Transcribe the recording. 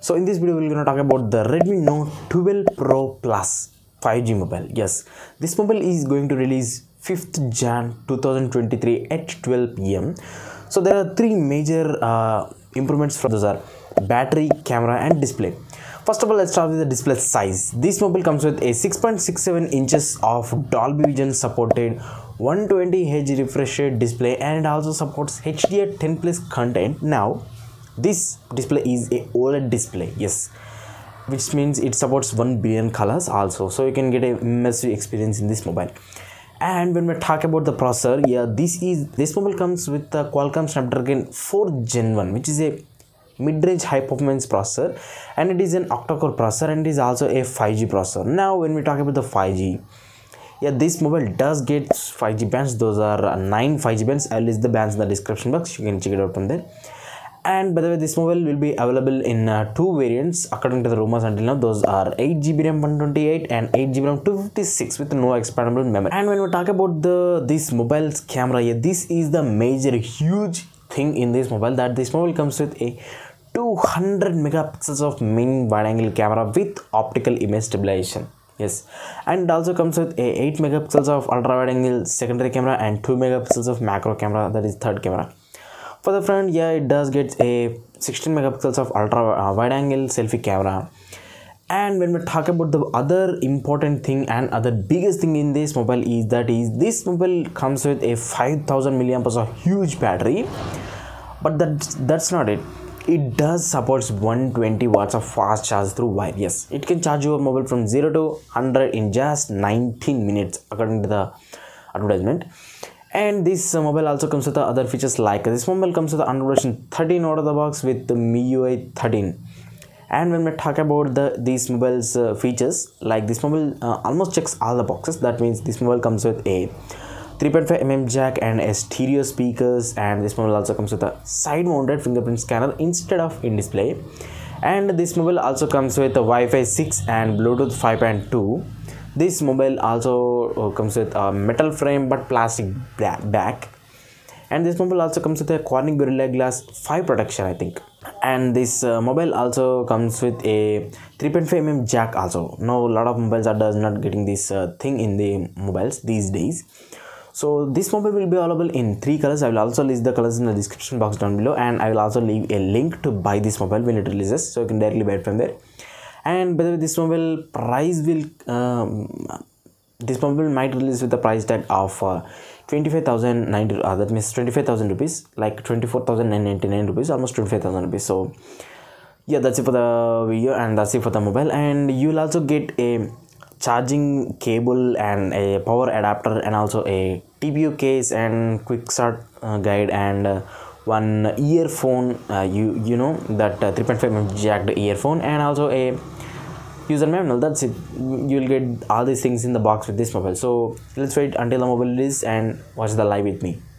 So in this video we're going to talk about the Redmi Note 12 Pro Plus 5G mobile. Yes, this mobile is going to release 5th Jan 2023 at 12 PM. So there are three major improvements for those are battery, camera and display. First of all, let's start with the display size. This mobile comes with a 6.67 inches of Dolby Vision supported 120Hz refresh rate display, and it also supports HDR10 plus content. Now this display is a OLED display, yes, which means it supports 1 billion colors also, so you can get a immersive experience in this mobile. And when we talk about the processor, yeah, this mobile comes with the Qualcomm Snapdragon 4 Gen 1, which is a mid-range high performance processor, and it is an octa-core processor, and it is also a 5G processor. Now when we talk about the 5G, yeah, this mobile does get 5G bands. Those are 9 5G bands. I'll list the bands in the description box, you can check it out from there. And by the way, this mobile will be available in two variants according to the rumors until now. Those are 8GB RAM 128 and 8GB RAM 256 with no expandable memory. And when we talk about this mobile's camera, yeah, this is the major huge thing in this mobile, that this mobile comes with a 200 megapixels of main wide angle camera with optical image stabilization. Yes, and it also comes with a 8 megapixels of ultra wide angle secondary camera and 2 megapixels of macro camera, that is third camera. For the front, yeah, it does get a 16 megapixels of ultra wide angle selfie camera. And when we talk about the other important thing and other biggest thing in this mobile is this mobile comes with a 5000 milliamp hours of huge battery. But that's not it. It does supports 120 watts of fast charge through wire. Yes, it can charge your mobile from 0 to 100 in just 19 minutes according to the advertisement. And this mobile also comes with the other features, like this mobile comes with the Android version 13 out of the box with the MIUI 13. And when we talk about these mobiles features, like this mobile almost checks all the boxes. That means this mobile comes with a 3.5mm jack and a stereo speakers, and this mobile also comes with a side mounted fingerprint scanner instead of in display. And this mobile also comes with a Wi-Fi 6 and Bluetooth 5.2. This mobile also comes with a metal frame but plastic back, and this mobile also comes with a Corning Gorilla Glass 5 protection, I think. And this mobile also comes with a 3.5mm jack also. Now a lot of mobiles are not getting this thing in the mobiles these days. So this mobile will be available in 3 colors. I will also list the colors in the description box down below, and I will also leave a link to buy this mobile when it releases, so you can directly buy it from there. And by the way, this mobile price will this mobile might release with the price tag of 25,090, that means 25,000 rupees, like 24,999 rupees, almost 25,000 rupees. So yeah, that's it for the video, and that's it for the mobile. And you will also get a charging cable and a power adapter, and also a TPU case and quick start guide, and one earphone, you know that 3.5mm jacked earphone, and also a user manual. That's it. You'll get all these things in the box with this mobile. So let's wait until the mobile release and watch the live with me.